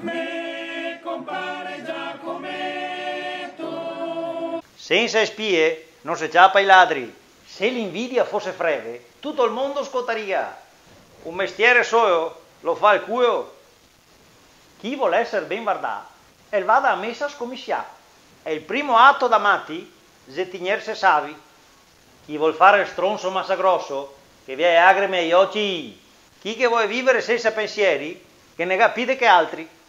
Me compare Giacometto. Senza spie non si ciappa i ladri. Se l'invidia fosse freve, tutto il mondo scottaria. Un mestiere solo lo fa il cuoio. Chi vuole essere ben guardato, e vada a messa scommissia. È il primo atto da matti, zettignerse savi. Chi vuol fare il stronzo massagrosso, che vi è agreme agli occhi. Chi che vuole vivere senza pensieri, che ne capite che altri.